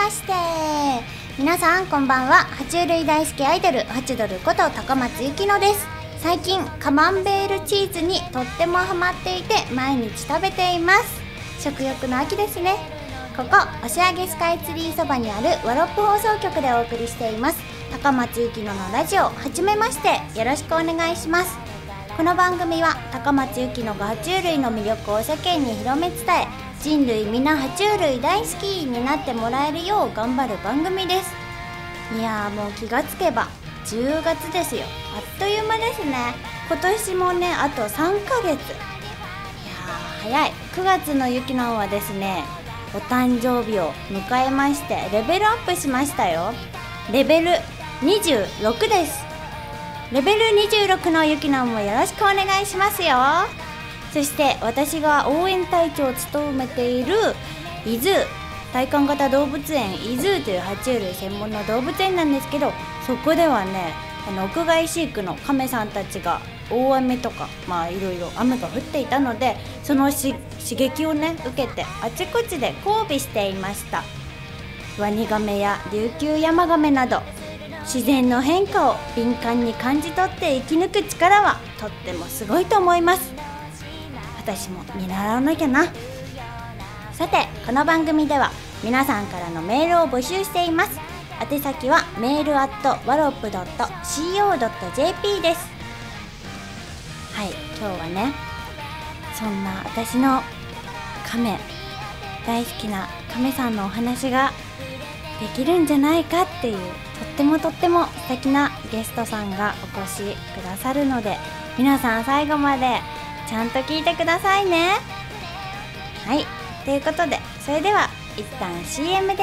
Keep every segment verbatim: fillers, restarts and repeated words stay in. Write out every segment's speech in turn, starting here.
まして。皆さんこんばんは。爬虫類大好きアイドルハチドルこと高松ゆきのです。最近カマンベールチーズにとってもハマっていて毎日食べています。食欲の秋ですね。ここ押上スカイツリーそばにあるワロップ放送局でお送りしています高松ゆきののラジオ、はじめまして、よろしくお願いします。この番組は高松ゆきのが爬虫類の魅力を世間に広め伝え、人類皆爬虫類大好きになってもらえるよう頑張る番組です。いやーもう気がつけばじゅうがつですよ。あっという間ですね。今年もねあとさんかげつ。いやー早い。くがつのゆきのはですね、お誕生日を迎えましてレベルアップしましたよ。レベルにじゅうろくです。レベルにじゅうろくのゆきのもよろしくお願いしますよ。そして私が応援隊長を務めているイズー体感型動物園イズーという爬虫類専門の動物園なんですけど、そこではねあの屋外飼育のカメさんたちが大雨とかまあいろいろ雨が降っていたので、そのし刺激をね受けてあちこちで交尾していました。ワニガメや琉球ヤマガメなど自然の変化を敏感に感じ取って生き抜く力はとってもすごいと思います。私も見習わなきゃな。さてこの番組では皆さんからのメールを募集しています。宛先はメールアットワロップドットシーオードットジェーピー です。はい、今日はねそんな私のカメ大好きなカメさんのお話ができるんじゃないかっていうとってもとっても素敵なゲストさんがお越しくださるので、皆さん最後までちゃんと聞いてくださいね。はい、ということでそれでは一旦 シーエム です。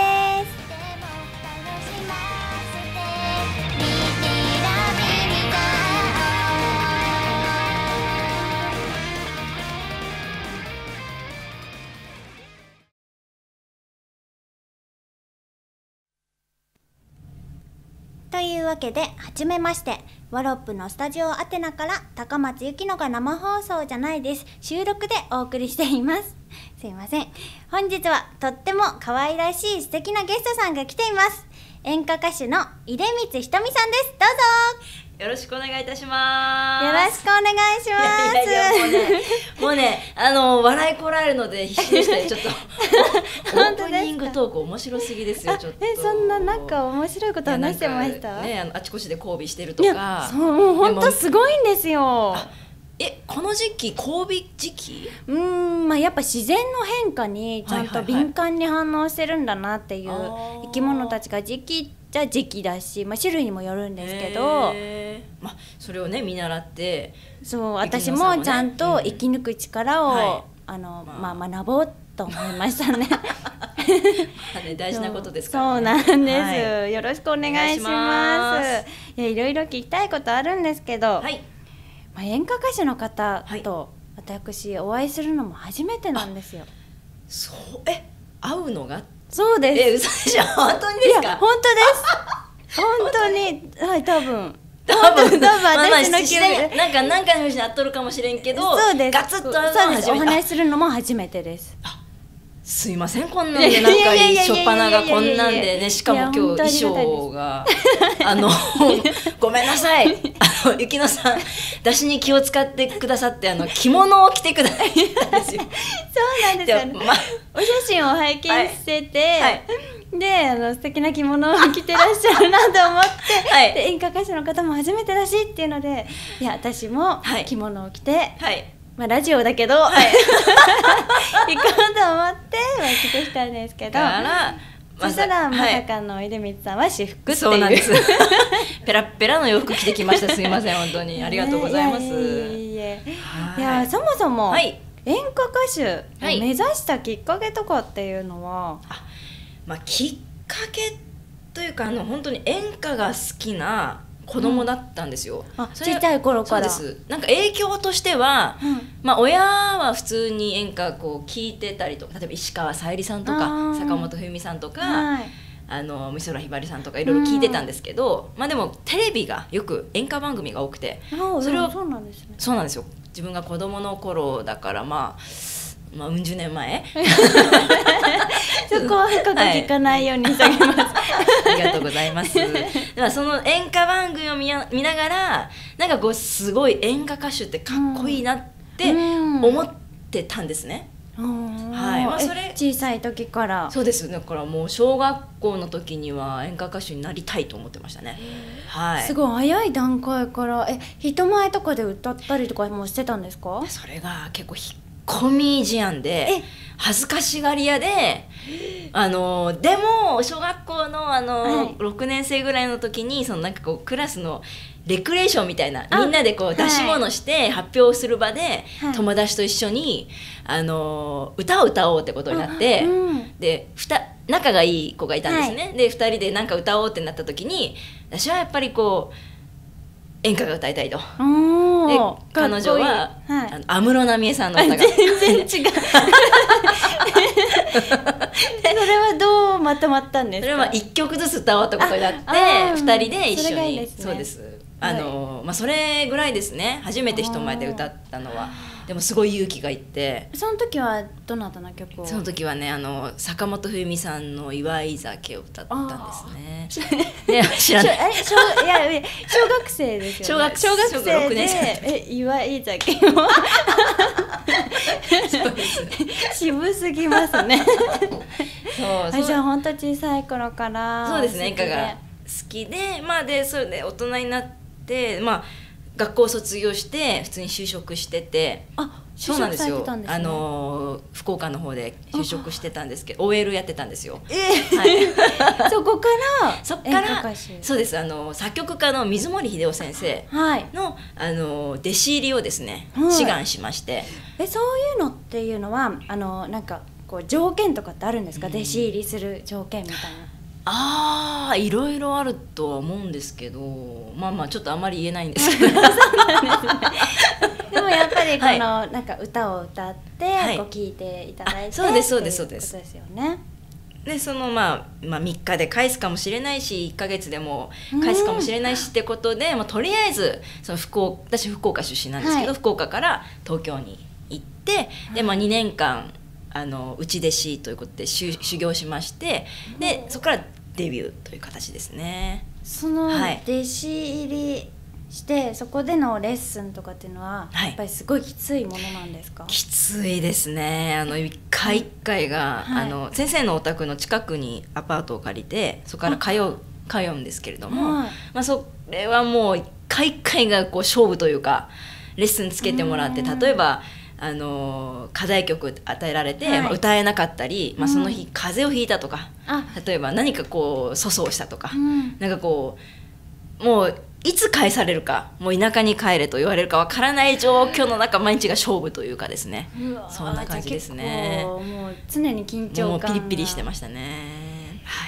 というわけで、はじめまして。ワロップのスタジオアテナから高松ゆきのが生放送じゃないです。収録でお送りしています。すいません。本日はとっても可愛らしい素敵なゲストさんが来ています。演歌歌手の出光ひとみさんです。どうぞ。 よろしくお願いいたします。 よろしくお願いします。 いやいやもうね、もうね、あの笑いこらえるので必死でしたよ。ちょっとオープニングトーク面白すぎですよ。ちょっとえ、そんななんか面白いこと話してました？ ね、あのあちこちで交尾してるとか。 そう、もう本当すごいんですよ。 え、この時期交尾時期？ うーん、まあやっぱ自然の変化にちゃんと敏感に反応してるんだなっていう生き物たちが時期じゃ時期だし、まあ、種類にもよるんですけど、 まあ、それをね見習って、 そう、私もちゃんと生き抜く力を、うん、はい、あのまあ、まあ、学ぼうと思いましたね。 ね、大事なことですからね。 そうなんです、はい、よろしくお願いします。いや、いろいろ聞きたいことあるんですけど、はい、まあ、演歌歌手の方と私お会いするのも初めてなんですよ。 そう、え、会うのが？ そうです。 え、嘘でしょ？本当にですか？いや、 本当です。本当に、はい、多分多分、多分私の記憶なんか何回も会っとるかもしれんけど、 そうです。 ガツッと会うのは初めて。 お話しするのも初めてです。 すいません、こんなんでなんかしょっぱながこんなんでね、しかも今日衣装があのごめんなさい、あのゆきのさん出しに気を使ってくださって、あの着物を着てくださったんですよ。 そうなんですよ、ね、ま、お写真を拝見してて、はいはい、で、あの素敵な着物を着てらっしゃるなと思って、はい、で演歌歌手の方も初めてだしっていうので、いや私も着物を着て、はい、まあ、ラジオだけど、はい、行こうと思って、まあ、来てきたんですけど、からそしたらまさかの出光さんは私服っていう、 そうなんです。ペラッペラの洋服着てきました。すいません、本当にありがとうございます。 いや、いやそもそも、はい、演歌歌手を目指したきっかけとかっていうのは、はい、あ、 まあ、きっかけというか、あの本当に演歌が好きな子供だったんですよ、 うん、あ、ちっちゃい頃から。 そうです。なんか影響としては、うん、まあ親は普通に演歌こう聞いてたりとか、例えば石川さゆりさんとか坂本冬美さんとか、はい、あの美空ひばりさんとかいろいろ聞いてたんですけど、うん、まあでもテレビがよく演歌番組が多くて、 それをそうなんですね。 そうなんですよ。自分が子供の頃だから、まあまあうん十年前そこは深く聞かないようにしてあげます、はい、 ありがとうございます。ではその演歌番組を見や見ながらなんかこうすごい演歌歌手ってかっこいいなって思ってたんですね、うん、はいまあ、それ小さい時から。 そうです。だからもう小学校の時には演歌歌手になりたいと思ってましたね、はい、 すごい早い段階からえ人前とかで歌ったりとかもしてたんですか？ それが結構引っ込み思案で恥ずかしがり屋で、あのでも小学校の、あの、はい、ろくねん生ぐらいの時にそのなんかこうクラスのレクレーションみたいなみんなでこう出し物して発表する場で、はい、友達と一緒にあの歌を歌おうってことになって、うん、でふた仲がいい子がいたんですね、はい、でふたりでなんか歌おうってなった時に私はやっぱりこう演歌が歌いたいと。で彼女は安室奈美恵さんの歌が全然違うそれはどうまとまったんですか？ それはいっきょくずつ歌おうってことになってふたりで一緒に。いいですね、そうです。あの、はいまあ、それぐらいですね。初めて人前で歌ったのは。でもすごい勇気がいって。 その時はどなたの曲を？ その時はねあの坂本冬美さんの祝い酒を歌ったんですね。いや知らない。 え小いや小学生ですよね。小学小学生でえ祝い酒をそうです渋すぎますね。そうそうじゃあ本当小さい頃からそうですね演歌が好きでまあでそれで大人になってまあ学校卒業して普通に就職してて。 あそうなんですよ。あの福岡の方で就職してたんですけど オーエル やってたんですよ。 えーはい、そこからそこからそうですあの作曲家の水森秀夫先生の、はい、あの弟子入りをですね、はい、志願しまして。 えそういうのっていうのはあのなんかこう条件とかってあるんですか、うん、弟子入りする条件みたいな。 ああいろいろあるとは思うんですけどまあまあちょっとあまり言えないんですけどそうなんですねでもやっぱりこの、はい、なんか歌を歌って、はい、こう聴いていただいてそうですそうですそうですっていうことですよね。 でその、まあ、まあみっかで返すかもしれないしいっかげつでも返すかもしれないしってことで、まあ、とりあえずその福岡私福岡出身なんですけど、はい、福岡から東京に行ってで、まあ、にねんかんあの内弟子ということで修行しましてでそこからデビューという形ですね。 その弟子入りして、はい、そこでのレッスンとかっていうのは、はい、やっぱりすごいきついものなんですか？ きついですね。あの一回一回が、はい、あの先生のお宅の近くにアパートを借りてそこから通う通うんですけれども、はいまあ、それはもう一回一回がこう勝負というかレッスンつけてもらって例えばあの課題曲与えられて、はいまあ、歌えなかったり、まあ、その日風邪をひいたとか、うん、例えば何かこう粗相したとか、うん、なんかこうもういつ返されるかもう田舎に帰れと言われるかわからない状況の中毎日が勝負というかですねそんな感じですね。 もう常に緊張感がもうピリピリしてましたね、はい、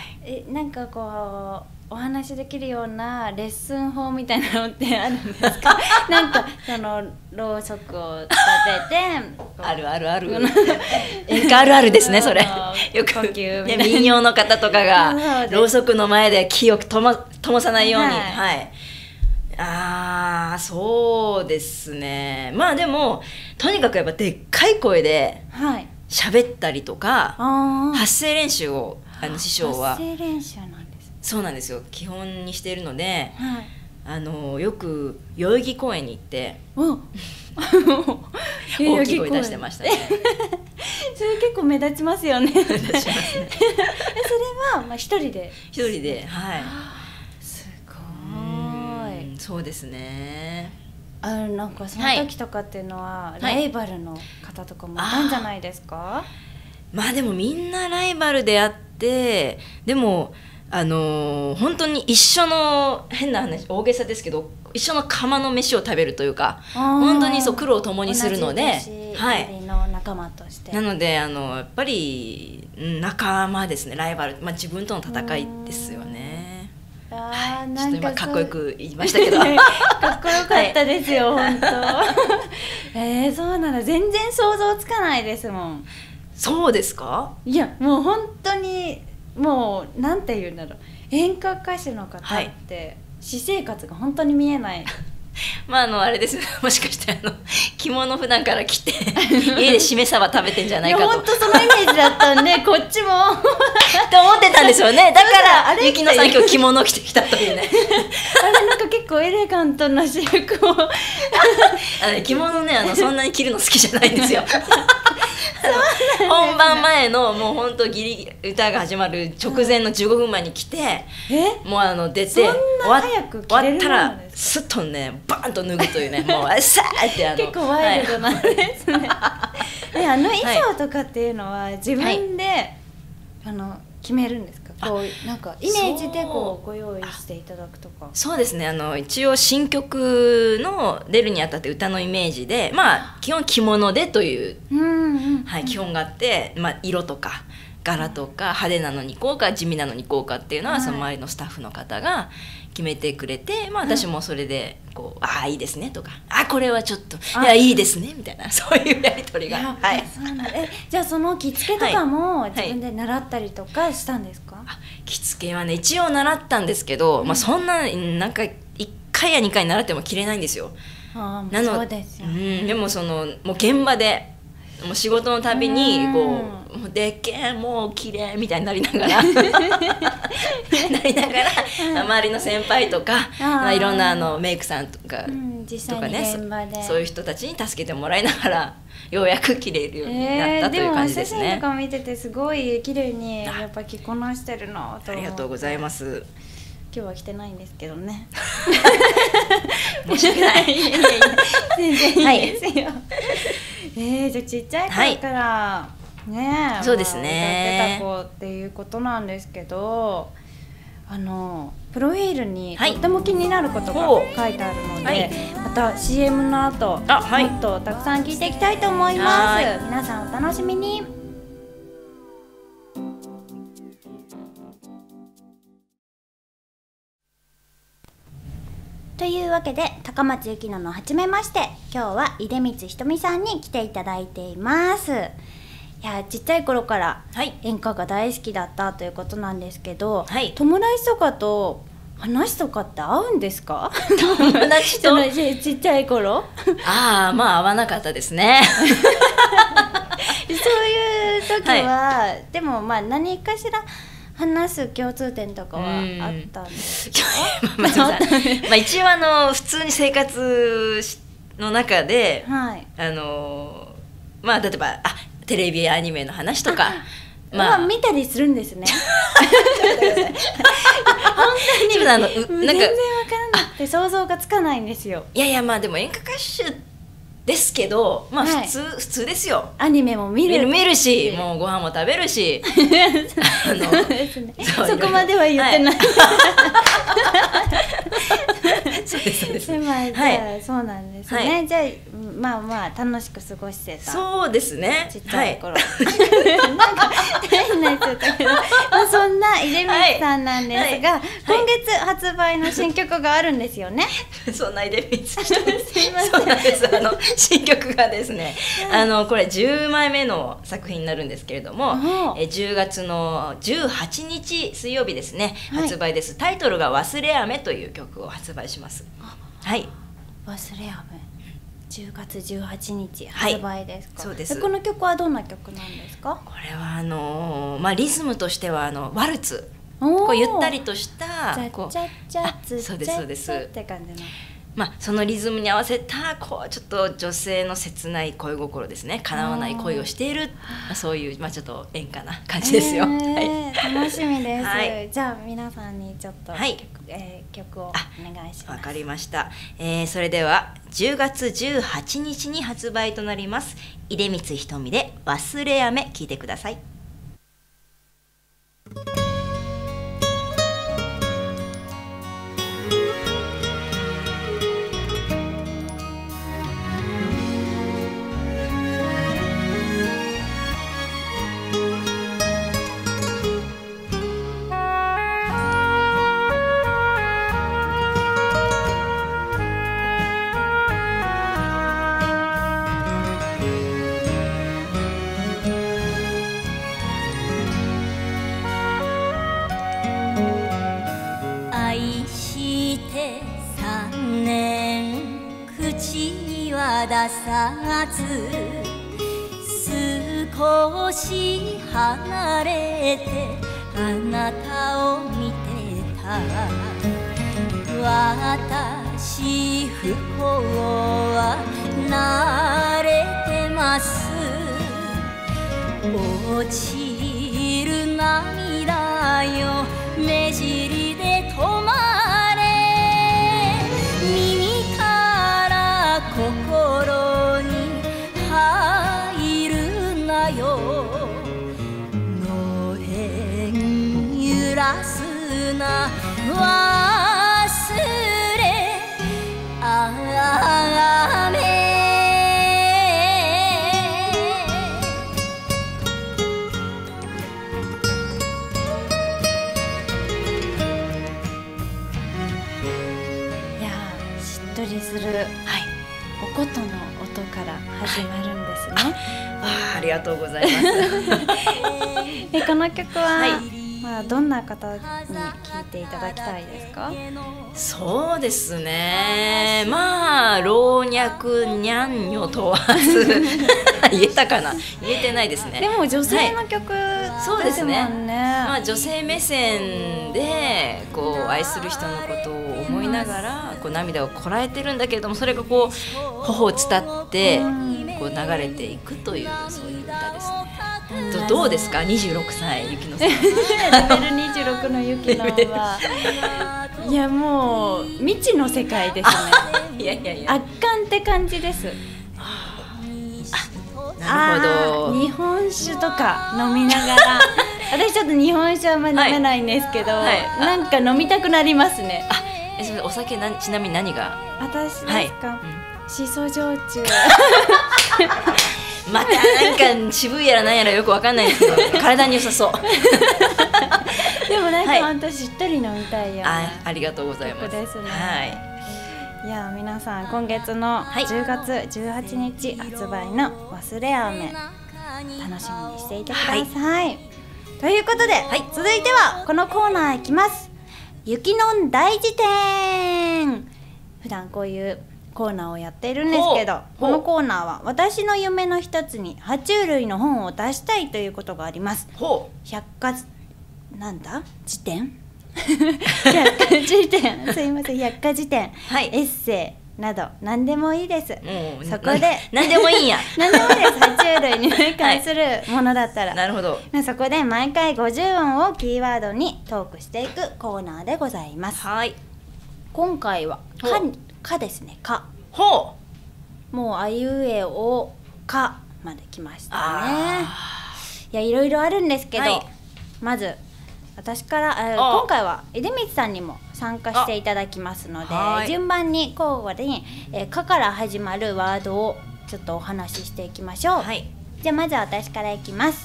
えなんかこうお話できるようなレッスン法みたいなのってあるんですか？なんかそのろうそくを立ててあるあるある演歌あるあるですねそれよく、ね、民謡の方とかがろうそくの前で火をとも灯さないように、はいはい、あーそうですねまあでもとにかくやっぱでっかい声で喋ったりとか、はい、発声練習をあの師匠は発声練習なんそうなんですよ基本にしているので、はい、あのよく代々木公園に行って大きい声出してましたねそれ結構目立ちますよね目立ちますねそれはまあ一人で一人ではいすごいそうですねあなんかその時とかっていうのは、はい、ライバルの方とかもいたんじゃないですか？はい、 まあでもみんなライバルであってでもあのー、本当に一緒の変な話大げさですけど一緒の釜の飯を食べるというか本当にそう苦労を共にするのではい、の仲間としてなのであのやっぱり仲間ですねライバル、まあ、自分との戦いですよね。あ、はい、ちょっと今かっこよく言いましたけどかっこよかったですよ、はい、本当えー、そうなの全然想像つかないですもん。 そうですか？ いやもう本当にもうなんて言うんだろう演歌歌手の方って私生活が本当に見えないまああのあれですね、もしかしてあの着物普段から着て家でしめ鯖食べてんじゃないかと。 本当そのイメージだったんでこっちもって思ってたんですよね。だからゆきのさん今日着物着てきたというねあれなんか結構エレガントな私服をあの着物ね、あのそんなに着るの好きじゃないんですよ本番前のもう本当ギリギリ歌が始まる直前のじゅうごふんまえに来て、 えもうあの出てそんな早く着れるもの終わったらですスッとねバーンと脱ぐというね、もうあさーってあの結構ワイルドなんですね、はい、えあの衣装とかっていうのは自分で、はい、あの決めるんですか？こうなんかイメージでこうご用意していただくとか。 そうですね、あの一応新曲の出るにあたって歌のイメージで、まあ基本着物でという、 うんうん、 はい、基本があって、まあ、色とか柄とか派手なのにこうか地味なのにこうかっていうのは、はい、その周りのスタッフの方が決めてくれて、まあ、私もそれでこう、うん、ああいいですねとか、あこれはちょっといやいいですねみたいな、そういうやり取りが、はい、 そうなんえじゃあその着付けとかも自分で習ったりとかしたんですか？はいはい、 あ着付けはね一応習ったんですけど、うん、まあ、そんななんかいっかいやにかい習っても着れないんですよ。 あなのそうですよね、 うん、でもそのもう現場でもう仕事のたびにこう、もうでっけえもう綺麗みたいになりながらなりながら周りの先輩とか、まあ、いろんなあのメイクさんとか、うん、 とかね、現場でそういう人たちに助けてもらいながらようやく着れるようになったという感じですね。 えー、でも写真とか見ててすごい綺麗にやっぱ着こなしてるなと思って。 ありがとうございます。 今日は着てないんですけどね申し訳ないいやいやいや全然いいですよ、はい、えー、じゃあちっちゃい頃から、はい、ねそうですね、 まあ、歌ってた子っていうことなんですけど、あのプロフィールにとっても気になることが書いてあるので、はい、また シーエム の後、はい、もっとたくさん聞いていきたいと思います。皆さんお楽しみに。というわけで高松ゆきののはじめまして、今日は出光ひとみさんに来ていただいています。いやちっちゃい頃から演歌が大好きだったということなんですけど、はい、友達とかと話とかって合うんですか？ 友達とちっちゃい頃ああまあ合わなかったですねそういう時は、はい、でもまあ何かしら話す共通点とかはあったんですか？ まあ、まあ一応あの普通に生活の中で、はい、あのまあ例えばあテレビアニメの話とかまあ、まあ見たりするんですね本当にあの全然わからなくて想像がつかないんですよ。 いやいやまあでも演歌歌手ですけど、まあ普通、はい、普通ですよ。 アニメも見る見るし、もうご飯も食べるしあのそうですね、そこまでは言ってない、はい、そうですそうです、まあ、じゃあ、はい、そうなんですね、はい、じゃあまあまあ楽しく過ごしてた。 そうですね、 ちっちゃい頃、はい、なんか変なやつだったけど、まあ、そんな出光さんなんですが、はいはい、今月発売の新曲があるんですよね。 そんな出光さんすいません、そうなんです、あの新曲がですね、はい、あのこれじゅうまいめの作品になるんですけれども、えじゅうがつのじゅうはちにち水曜日ですね、はい、発売です。タイトルが忘れ雨という曲を発売します。はい、 忘れ雨じゅうがつじゅうはちにち発売ですか？ はい、そうです。 この曲はどんな曲なんですか？ これはあのー、まあリズムとしてはあのワルツ、こうゆったりとしたこうチャッチャッチャッそうですそうですって感じの、 まあ、そのリズムに合わせたこうちょっと女性の切ない恋心ですね、叶わない恋をしている、まあ、そういう、まあ、ちょっと演歌な感じですよ、えーはい、楽しみです、 はい、 じゃあ皆さんにちょっと、 はい曲えー、曲をお願いします。 わかりました、えー、それではじゅうがつじゅうはちにちに発売となります出光ひとみで忘れ雨、聴いてください。 口は出さず少し離れてあなたを見てた。私不幸は慣れてます。落ちる涙よ目尻で止まれ。耳から心に入るなよ。のれん揺らすな忘れ雨。 する、はい、お琴の音から始まるんですね。 はい、あ, あ, ありがとうございますでこの曲は、はい、まあ、どんな方に聴いていただきたいですか？ そうですね、まあ老若にゃんにょ問わず言えたかな、言えてないですね。 でも女性の曲、はい、 そうですね、 まあ、女性目線でこう愛する人のことを思いながらこう涙をこらえてるんだけれども、それがこう頬を伝ってこう流れていくという、そういう歌ですね。ど, どうですかにじゅうろくさいゆきのさん。レベルにじゅうろくのゆきのはいやもう未知の世界ですね。 いやいやいや、 圧巻って感じです。 なるほど。 日本酒とか飲みながら私ちょっと日本酒はあんまり飲めないんですけど、はいはい、なんか飲みたくなりますね。 あ、え、それお酒な、ちなみに何が？ 私ですか、はい、うん、しそ焼酎またなんか渋いやらなんやらよくわかんないですけど体に良さそうでもなんかほんとしっとり飲みたいような、 あ, ありがとうございます。 ですね、 はい、 いや皆さん今月のじゅうがつじゅうはちにち発売の忘れ雨楽しみにしていてください、はい、ということで、はい、続いてはこのコーナーいきます。雪の大辞典。普段こういうコーナーをやっているんですけど、このコーナーは私の夢の一つに爬虫類の本を出したいということがあります。百科なんだ辞典百科辞典すいません百科辞典、はい、エッセイなど何でもいいです。そこで何でもいいんや何でもいいです。爬虫類に関するものだったら、はい、 なるほど。 そこで毎回ごじゅうおんをキーワードにトークしていくコーナーでございます。はい、今回はかかですね。かほうもうあいうえおかまで来ましたね。いやいろいろあるんですけど、はい、まず私から今回は出光さんにも参加していただきますので、順番に交互に「か」から始まるワードをちょっとお話ししていきましょう。はい、じゃあまずは私からいきます。「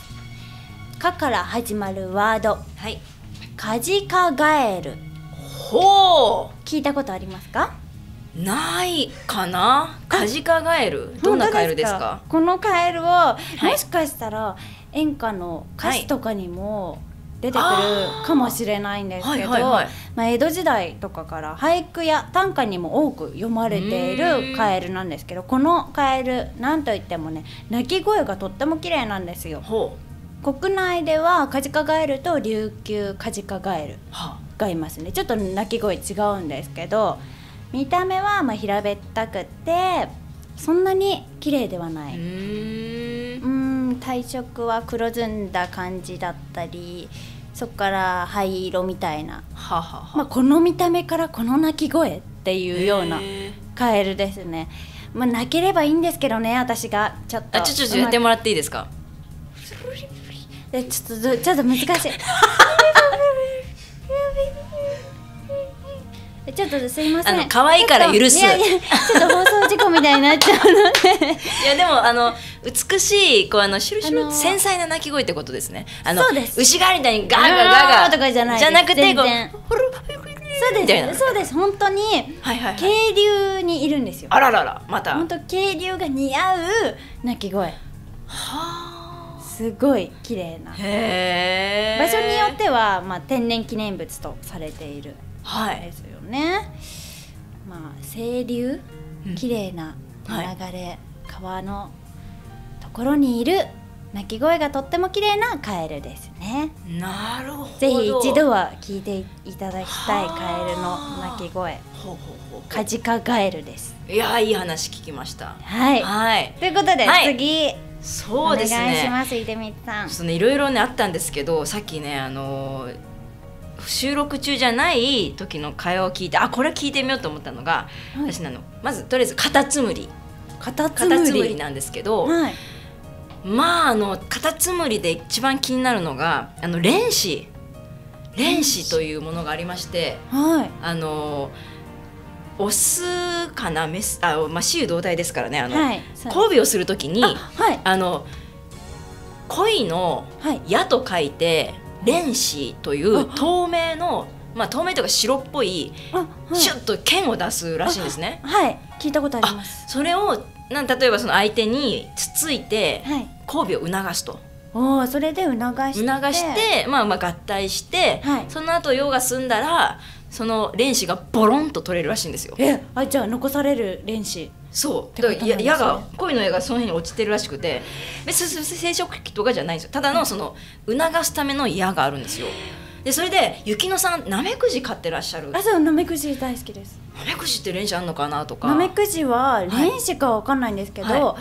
か」から始まるワード、はい、カジカガエル。 ほう、 聞いたことありますか？ ないかな。カジカガエル、どんなカエルですか？ このカエルを、はい、もしかしたら演歌の歌詞とかにも出てくるかもしれないんですけど、まあ江戸時代とかから俳句や短歌にも多く読まれているカエルなんですけど、このカエルなんといってもね、鳴き声がとっても綺麗なんですよ。国内ではカジカガエルと琉球カジカガエルがいますね。ちょっと鳴き声違うんですけど、見た目はまあ平べったくってそんなに綺麗ではない。うーん、体色は黒ずんだ感じだったり、そこから灰色みたいな、ははは、まあ、この見た目からこの鳴き声っていうようなカエルですね。まあ、鳴ければいいんですけどね、私がちょっとあちょちょちょやってもらっていいですか？ でちょっとちょっと難しいちょっとすいません、 あの可愛いから許す。 いやいやちょっと放送事故みたいになっちゃうのでいやでもあの美しいこうあのシュルシュル、あのー、繊細な鳴き声ってことですね。あのそうです。 牛ガエルみたいにガーガーガーガーとかじゃないじゃなくてこうそうですそうです本当に、はいはいはい、渓流にいるんですよ。 あららら、また本当渓流が似合う鳴き声。はあ、すごい綺麗な。へー。場所によっては、まあ、天然記念物とされているですよね。はい、まあ清流綺麗な流れ、川のところにいる鳴き声がとっても綺麗なカエルですね。 なるほど。 ぜひ一度は聞いていただきたいカエルの鳴き声。 ほうほうほう。 カジカガエルです。 いやいい話聞きました。 はい。 はい。 ということで、はい、次。 そうですね。 お願いします、出光さん。 ちょっとねいろいろねあったんですけど、さっきねあのー、収録中じゃない時の会話を聞いて、あこれ聞いてみようと思ったのが、はい、私なのまずとりあえずカタツムリ。 カタツムリ。 カタツムリなんですけど。はい。まああのカタツムリで一番気になるのがあの連子連子というものがありまして、はい、あのオスかなメスあ、まあ、雌雄同体ですからねあの、はい、交尾をするときにあ、はい、あの恋の矢と書いて、はい、連子という透明のまあ透明というか白っぽい、はい、シュッと剣を出すらしいんですね。 はい聞いたことあります。 それをなん例えばその相手につついて交尾を促すと、 はい、おそれで促して促して、まあ、まあ合体して、はい、その後用が済んだらその連子がボロンと取れるらしいんですよ。 えあじゃあ残される連子そうだから、ね、矢が恋の矢がその辺に落ちてるらしくて別に生殖器とかじゃないんですよ。ただのその促すための矢があるんですよ。でそれで雪乃さんナメクジ飼ってらっしゃる。 あそうナメクジ大好きです。 ナメクジって連子あんのかなとか。 ナメクジは連子かわかんないんですけど、はい、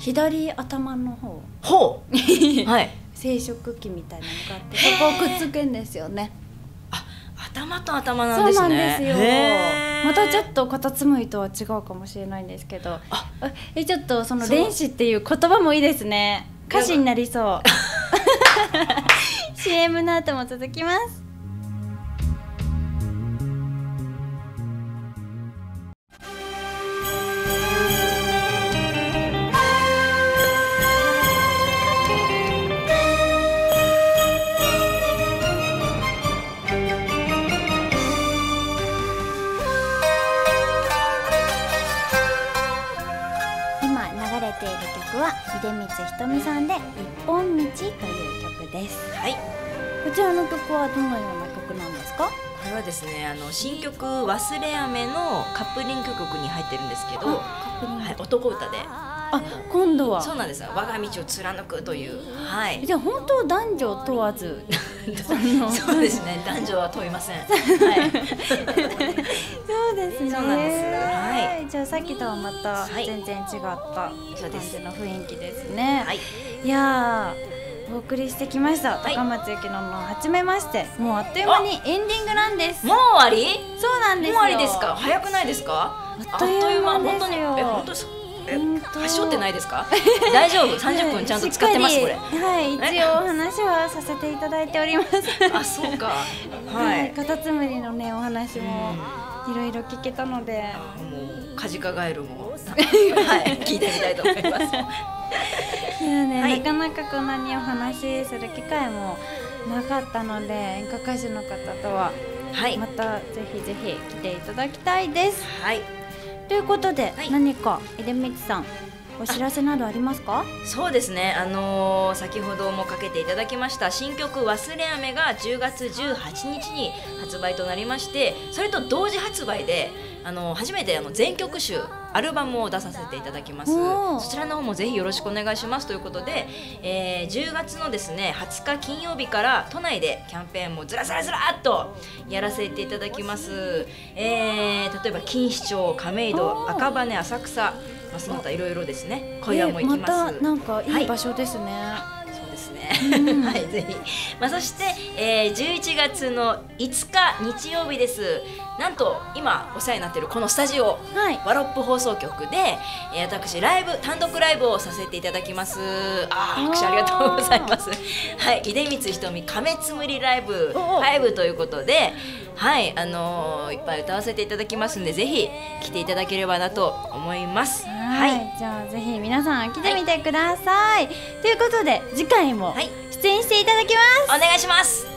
左頭の方ほうはい生殖器みたいなのがあってそこをくっつけんですよね。 あ頭と頭なんですね。 そうなんですよ。またちょっとカタツムリとは違うかもしれないんですけどあえちょっとその連子っていう言葉もいいですね。歌詞になりそう。シーエム の後も続きます。出光ひとみさんで一本道という曲です。はい。こちらの曲はどのような曲なんですか？ これはですね、あの新曲忘れ雨のカップリング曲に入ってるんですけど、はい、男歌で。 あ、今度は。 そうなんですよ。我が道を貫くという。はい。 じゃあ本当男女問わず。 そうですね。男女は問いません。はい。 そうですね。 そうなんです。はい。 じゃあさっきとはまた全然違った感じの雰囲気ですね。はい。いやー、お送りしてきました。高松ゆきののはじめまして。もうあっという間にエンディングなんです。 もう終わり？ そうなんですよ。 もう終わりですか？早くないですか？ あっという間ですよ。 え、本当に。端折ってないですか？大丈夫？さんじゅっぷんちゃんと使ってますこれ。 はい、一応お話はさせていただいております。 あ、そうか。はい。 カタツムリのねお話もいろいろ聞けたので、 もうカジカガエルもはい聞いてみたいと思います。 いやね、なかなかこんなにお話しする機会もなかったので、演歌歌手の方とはまたぜひぜひ来ていただきたいです。はい。ということで、はい、何か出光さんお知らせなどありますか？ そうですね、あのー、先ほどもかけていただきました新曲忘れ雨がじゅうがつじゅうはちにちに発売となりまして、それと同時発売で、あのー、初めてあの全曲集アルバムを出させていただきます。そちらの方もぜひよろしくお願いしますということで、えー、じゅうがつのですねはつか金曜日から都内でキャンペーンもずらずらずらっとやらせていただきます。えー、例えば錦糸町、亀戸、赤羽、浅草、まあ、その他いろいろですね。今夜も行きます。 またなんかいい場所ですね。 はい、そうですね。はい、ぜひ。まあ、そして、えー、じゅういちがつのいつか日曜日です。なんと今お世話になっているこのスタジオ、はい、ワロップ放送局で、えー、私ライブ単独ライブをさせていただきます。あー、拍手ありがとうございます。はい、出光ひとみ亀つむりライブファイブということで、はい、あのー、いっぱい歌わせていただきますんで、ぜひ来ていただければなと思います。 はい、はい、じゃあぜひ皆さん来てみてください。はい、ということで次回も出演していただきます。 お願いします。